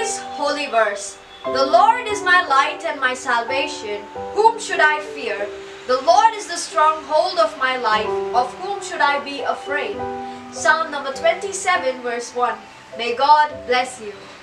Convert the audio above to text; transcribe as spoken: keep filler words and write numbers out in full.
Today's holy verse. The Lord is my light and my salvation. Whom should I fear? The Lord is the stronghold of my life. Of whom should I be afraid? Psalm number twenty-seven verse one. May God bless you.